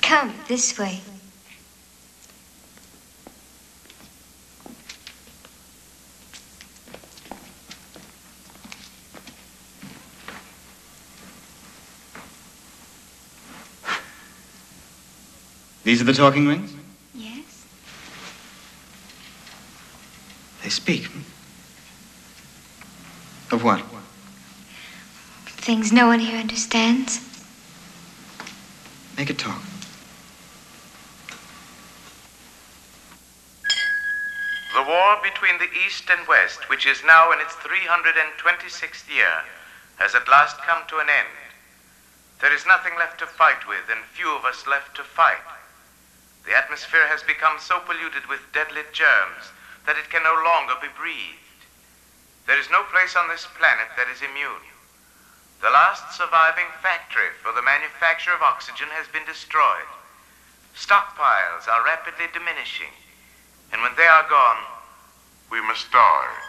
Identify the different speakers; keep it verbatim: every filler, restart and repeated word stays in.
Speaker 1: Come, this way.
Speaker 2: These are the talking rings?
Speaker 1: Yes.
Speaker 2: They speak. Of what?
Speaker 1: Things no one here understands.
Speaker 2: Make it talk.
Speaker 3: The war between the East and West, which is now in its three hundred twenty-sixth year, has at last come to an end. There is nothing left to fight with, and few of us left to fight. The atmosphere has become so polluted with deadly germs that it can no longer be breathed. There is no place on this planet that is immune. The last surviving factory for the manufacture of oxygen has been destroyed. Stockpiles are rapidly diminishing, and when they are gone, we must starve.